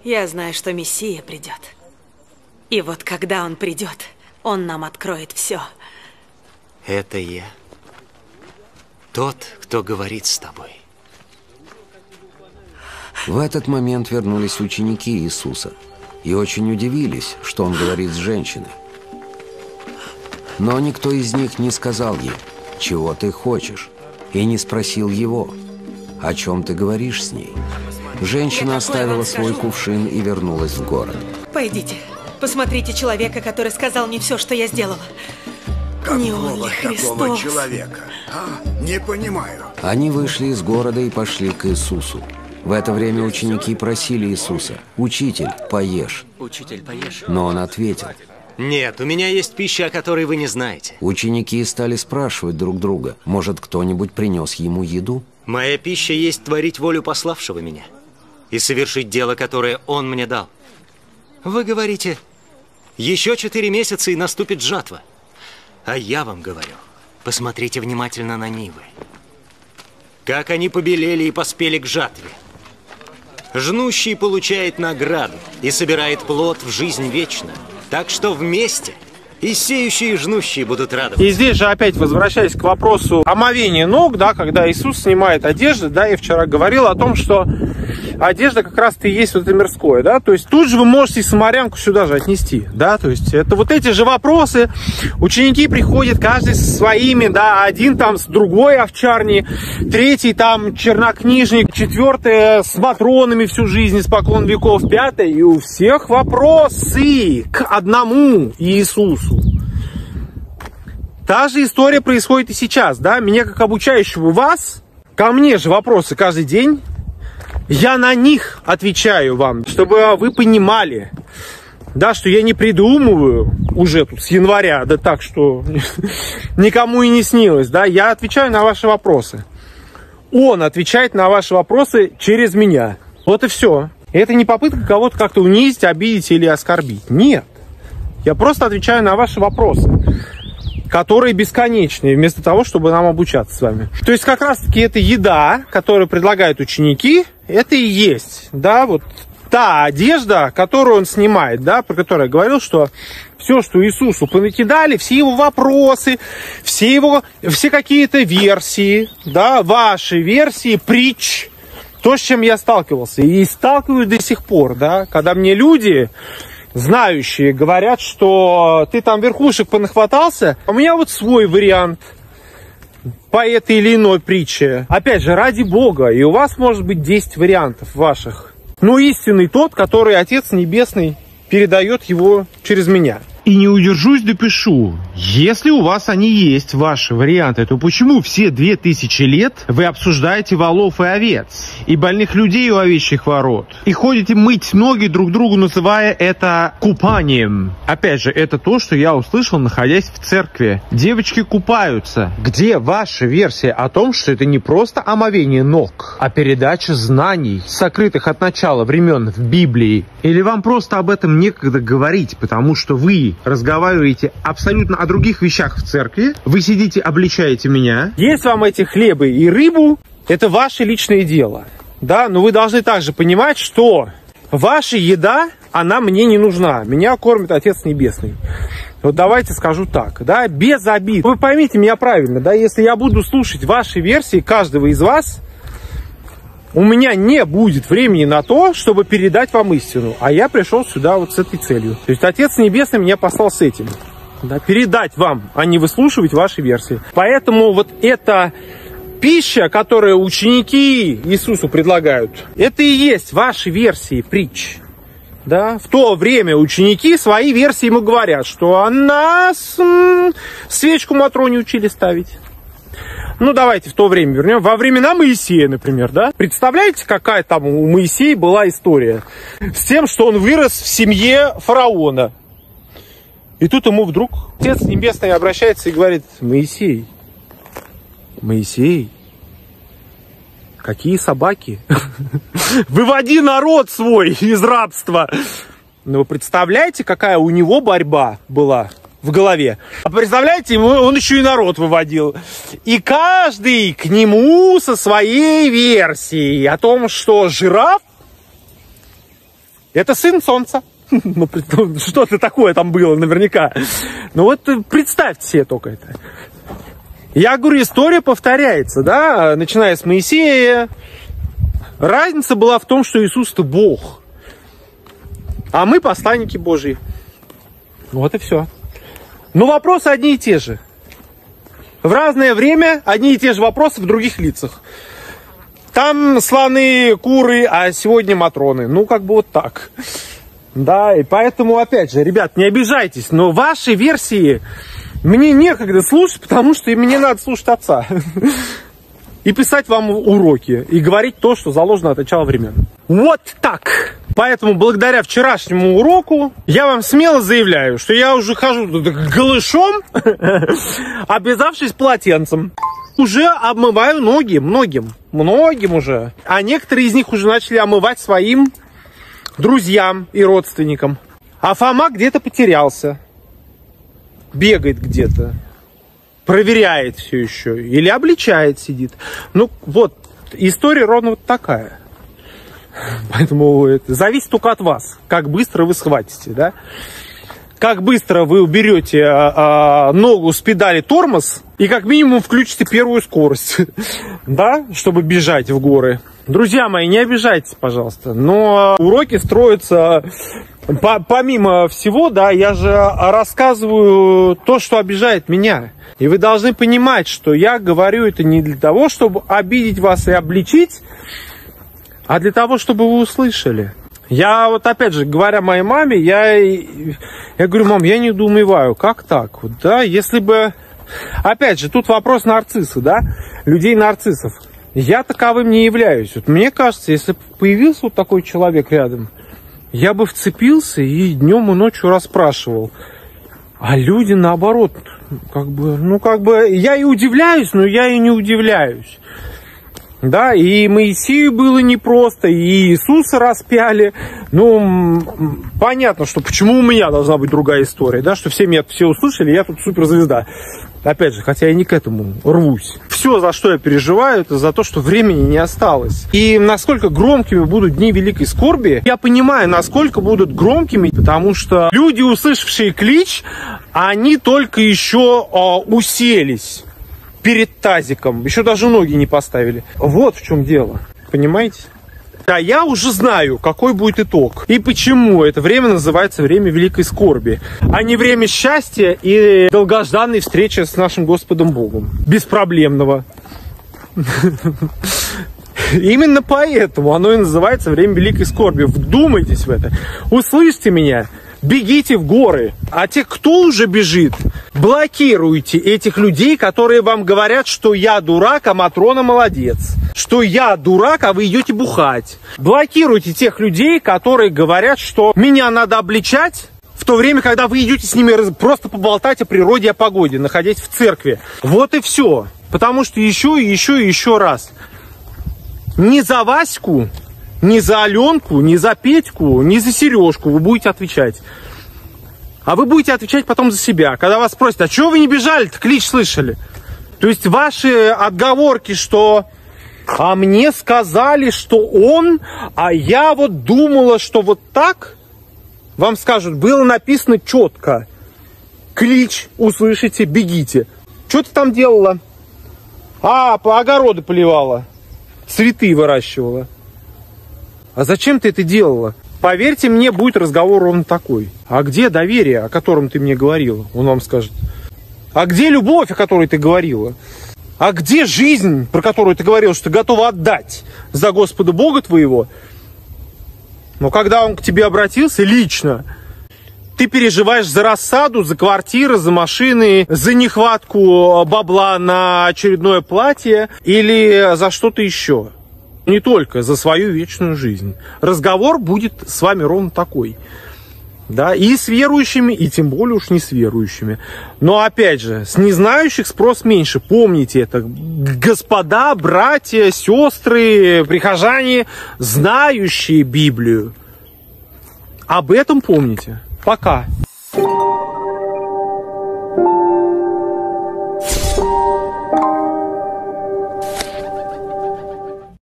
Я знаю, что Мессия придет. И вот когда он придет, он нам откроет все. Это я. Тот, кто говорит с тобой. В этот момент вернулись ученики Иисуса и очень удивились, что он говорит с женщиной. Но никто из них не сказал ей, чего ты хочешь, и не спросил его, о чем ты говоришь с ней. Женщина оставила свой кувшин и вернулась в город. Пойдите, посмотрите человека, который сказал мне все, что я сделала. Не он ли Христос? Какого человека? Не понимаю. Они вышли из города и пошли к Иисусу. В это время ученики просили Иисуса: «Учитель, поешь». Учитель, поешь. Но он ответил: «Нет, у меня есть пища, о которой вы не знаете». Ученики стали спрашивать друг друга, может, кто-нибудь принес ему еду? Моя пища есть творить волю пославшего меня и совершить дело, которое он мне дал. Вы говорите, еще 4 месяца и наступит жатва. А я вам говорю, посмотрите внимательно на нивы. Как они побелели и поспели к жатве. Жнущий получает награду и собирает плод в жизнь вечную. Так что вместе и сеющие, и жнущие будут радоваться. И здесь же опять возвращаясь к вопросу омовения ног, да, когда Иисус снимает одежду, да, я вчера говорил о том, что одежда как раз-то и есть вот это мирское, да, то есть тут же вы можете самарянку сюда же отнести, да, то есть это вот эти же вопросы, ученики приходят каждый со своими, да, один там с другой овчарни, третий там чернокнижник, четвертый с матронами всю жизнь испокон веков, пятый, и у всех вопросы к одному Иисусу. Та же история происходит и сейчас, да, меня как обучающего вас, ко мне же вопросы каждый день, я на них отвечаю вам, чтобы вы понимали, да, что я не придумываю уже тут с января, да так, что никому и не снилось, да, я отвечаю на ваши вопросы. Он отвечает на ваши вопросы через меня. Вот и все. Это не попытка кого-то как-то унизить, обидеть или оскорбить. Нет. Я просто отвечаю на ваши вопросы, которые бесконечные, вместо того, чтобы нам обучаться с вами. То есть как раз-таки эта еда, которую предлагают ученики, это и есть, да, вот та одежда, которую он снимает, да, про которую я говорил, что все, что Иисусу понакидали, все его вопросы, все какие-то версии, да, ваши версии, притч, то, с чем я сталкивался и сталкиваюсь до сих пор, да, когда мне люди знающие говорят, что ты там верхушек понахватался, а у меня вот свой вариант по этой или иной притче. Опять же, ради Бога, и у вас может быть 10 вариантов ваших. Но истинный тот, который Отец Небесный передает его через меня. И не удержусь, допишу. Если у вас они есть, ваши варианты, то почему все 2000 лет вы обсуждаете волов и овец, и больных людей у овечьих ворот, и ходите мыть ноги друг другу, называя это купанием? Опять же, это то, что я услышал, находясь в церкви. Девочки купаются. Где ваша версия о том, что это не просто омовение ног, а передача знаний, сокрытых от начала времен в Библии? Или вам просто об этом некогда говорить, потому что вы разговариваете абсолютно о других вещах в церкви, вы сидите, обличаете меня. Есть вам эти хлебы и рыбу, это ваше личное дело, да, но вы должны также понимать, что ваша еда, она мне не нужна, меня кормит Отец Небесный. Вот давайте скажу так, да, без обид. Вы поймите меня правильно, да, если я буду слушать ваши версии, каждого из вас, у меня не будет времени на то, чтобы передать вам истину. А я пришел сюда вот с этой целью. То есть Отец Небесный меня послал с этим. Да, передать вам, а не выслушивать ваши версии. Поэтому вот эта пища, которую ученики Иисусу предлагают, это и есть ваши версии притч. Да? В то время ученики свои версии ему говорят, что нас свечку Матроне учили ставить. Ну, давайте в то время вернем. Во времена Моисея, например, да? Представляете, какая там у Моисея была история? С тем, что он вырос в семье фараона. И тут ему вдруг Отец Небесный обращается и говорит: Моисей, какие собаки? Выводи народ свой из рабства. Ну, вы представляете, какая у него борьба была в голове? А представляете, он еще и народ выводил. И каждый к нему со своей версией о том, что жираф Это сын солнца. Ну, что-то такое там было наверняка. Ну вот представьте себе только это. Я говорю, история повторяется, да, начиная с Моисея. Разница была в том, что Иисус это Бог, а мы посланники Божьи. Вот и все. Но вопросы одни и те же. В разное время одни и те же вопросы в других лицах. Там слоны, куры, а сегодня матроны. Ну, как бы вот так. Да, и поэтому, опять же, ребят, не обижайтесь, но ваши версии мне некогда слушать, потому что мне надо слушать отца. И писать вам уроки, и говорить то, что заложено от начала времен. Вот так. Поэтому, благодаря вчерашнему уроку, я вам смело заявляю, что я уже хожу тут голышом, обвязавшись полотенцем. Уже обмываю ноги многим уже. А некоторые из них уже начали омывать своим друзьям и родственникам. А Фома где-то потерялся. Бегает где-то. Проверяет все еще. Или обличает, сидит. Ну, вот, история ровно вот такая. Поэтому это зависит только от вас. Как быстро вы схватите, да? Как быстро вы уберете ногу с педали тормоз и как минимум включите первую скорость, да, чтобы бежать в горы. Друзья мои, не обижайтесь, пожалуйста, но уроки строятся помимо всего, да, я же рассказываю то, что обижает меня. И вы должны понимать, что я говорю это не для того, чтобы обидеть вас и обличить, а для того, чтобы вы услышали. Я вот опять же, говоря моей маме, я говорю, мам, я недоумеваю, как так? Вот, да, если бы... Опять же, тут вопрос нарцисса, да, людей-нарциссов. Я таковым не являюсь. Вот мне кажется, если бы появился вот такой человек рядом, я бы вцепился и днем и ночью расспрашивал. А люди наоборот, как бы, я и удивляюсь, но я и не удивляюсь. Да, и Моисею было непросто, и Иисуса распяли. Ну, понятно, что почему у меня должна быть другая история, да, что все меня все услышали, я тут суперзвезда. Опять же, хотя я не к этому рвусь. Все, за что я переживаю, это за то, что времени не осталось. И насколько громкими будут дни великой скорби, я понимаю, насколько будут громкими, потому что люди, услышавшие клич, они только еще уселись перед тазиком. Еще даже ноги не поставили. Вот в чем дело. Понимаете? А я уже знаю, какой будет итог. И почему это время называется время великой скорби, а не время счастья и долгожданной встречи с нашим Господом Богом. Беспроблемного. Именно поэтому оно и называется время великой скорби. Вдумайтесь в это. Услышьте меня. Бегите в горы. А те, кто уже бежит, блокируйте этих людей, которые вам говорят, что я дурак, а Матрона молодец. Что я дурак, а вы идете бухать. Блокируйте тех людей, которые говорят, что меня надо обличать, в то время, когда вы идете с ними просто поболтать о природе, о погоде, находясь в церкви. Вот и все. Потому что еще раз. Не за Ваську, не за Аленку, не за Петьку, не за Сережку вы будете отвечать. А вы будете отвечать потом за себя. Когда вас спросят, а чего вы не бежали-то, клич слышали? То есть ваши отговорки, что а мне сказали, что он, а я вот думала, что вот так, вам скажут, было написано четко. Клич, услышите, бегите. Что ты там делала? А, по огороды поливала. Цветы выращивала. А зачем ты это делала? Поверьте мне, будет разговор ровно такой. А где доверие, о котором ты мне говорила? Он вам скажет. А где любовь, о которой ты говорила? А где жизнь, про которую ты говорил, что ты готова отдать за Господа Бога твоего? Но когда он к тебе обратился лично, ты переживаешь за рассаду, за квартиры, за машины, за нехватку бабла на очередное платье или за что-то еще. Не только за свою вечную жизнь. Разговор будет с вами ровно такой. Да, и с верующими, и тем более уж не с верующими. Но опять же, с незнающих спрос меньше. Помните это. Господа, братья, сестры, прихожане, знающие Библию. Об этом помните. Пока.